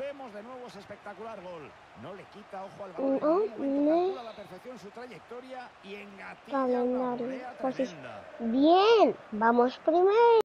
Vemos de nuevo ese espectacular gol. No le quita ojo al balón. Calcula a la perfección su trayectoria y engatilla una volea tremenda. Bien, vamos primero.